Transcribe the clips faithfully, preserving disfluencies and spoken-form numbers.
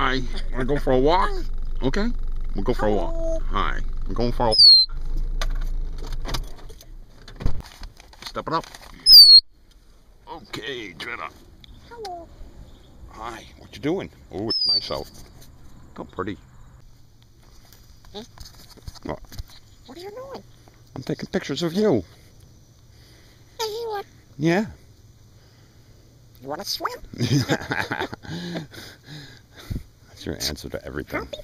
Hi. Wanna go for a walk? Okay. We'll go for a walk. Hi. We're going for a walk. Step it up. Okay, Jeda. Hello. Hi. What you doing? Oh, it's nice out. How pretty. Hmm? What? What are you doing? I'm taking pictures of you. Hey, you want? Yeah. You want to swim? That's your answer to everything. Happy?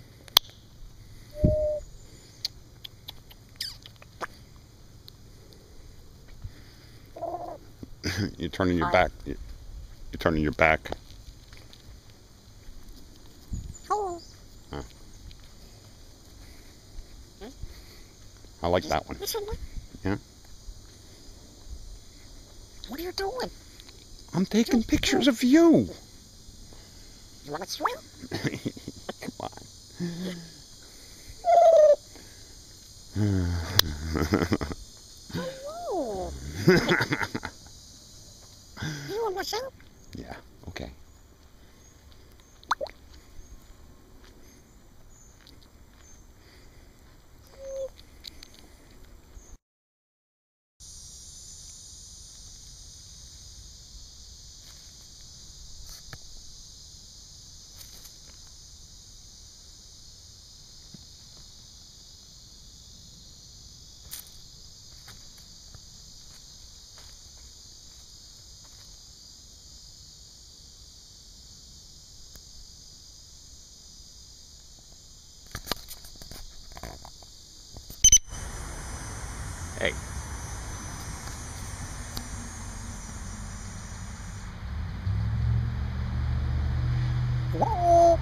You're turning your Hi. back. You're turning your back. Hello. Huh. Hmm? I like that one. Listen, what? Yeah. What are you doing? I'm taking pictures of you. You want to swim? Come on. Hello. You want myself? Yeah, okay. Hey. Whoa.